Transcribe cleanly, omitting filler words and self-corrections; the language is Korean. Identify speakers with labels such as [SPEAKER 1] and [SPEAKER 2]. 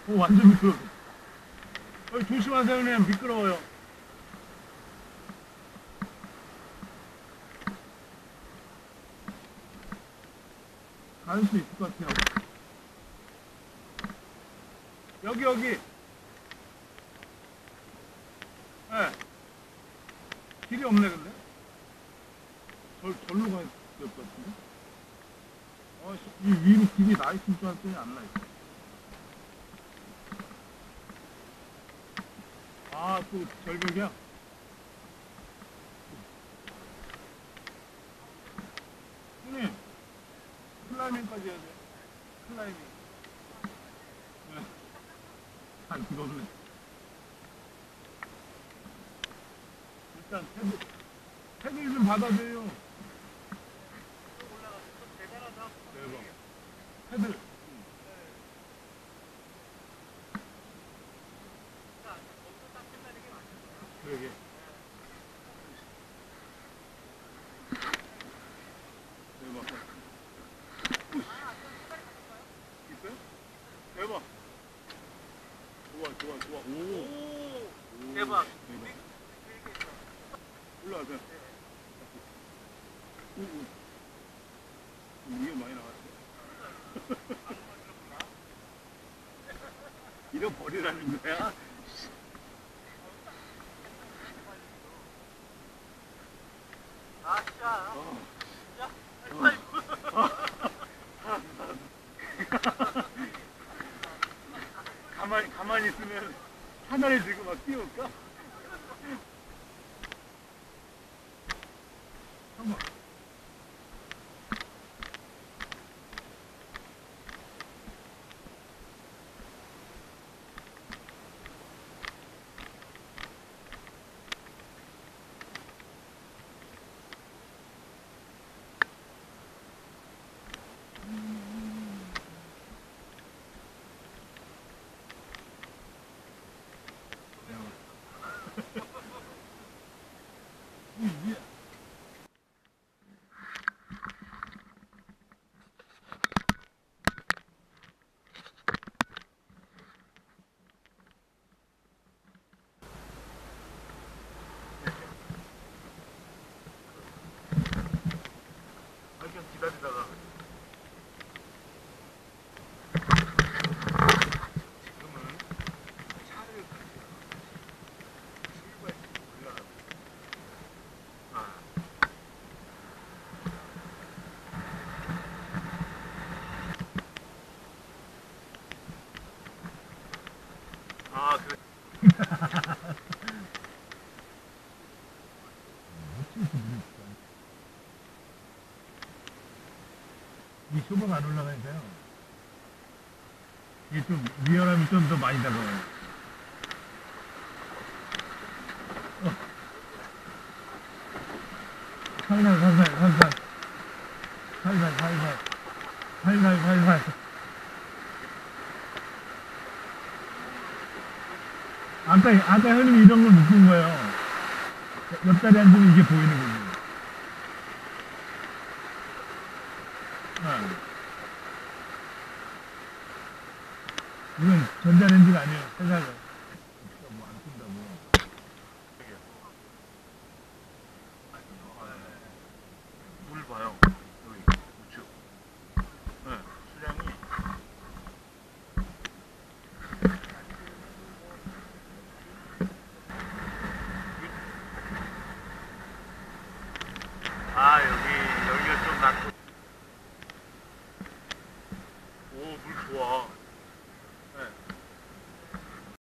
[SPEAKER 1] 오, 완전 미끄러워. 조심하세요, 형님. 미끄러워요. 갈 수 있을 것 같아요. 여기. 네. 길이 없네, 근데. 절로 가야 될 것 같은데. 이 위로 길이 나 있으면 줄 알았더니 안 나 있어. 아, 또 절벽이야? 형님, 클라이밍까지 해야 돼. 클라이밍. 네. 이거 없네. 일단 패들 좀 받아줘요. 대박. 패들. 그러게. 대박. 있어요? 대박. 좋아. 오.
[SPEAKER 2] 대박.
[SPEAKER 1] 올라가세요. 오. 이게 많이 나왔어. 잃어버리라는 거야?
[SPEAKER 2] 아싸. 야,
[SPEAKER 1] 가만히 있으면 하나를 들고 막 뛰어올까? 한번. 기다리다가 지금은 차를 출발 올라가고 그래. 이 쇼버가 안 올라가니까요. 이게 좀 위험함이 좀 더 많이 다가와요. 살살. 아까 형님이 이런 걸 못 본 거예요. 옆자리에 앉으면 이게 보이는 거지. 이건 전자레인지가 아니에요. 세상에. 뭐안 뜬다고. 물 봐요.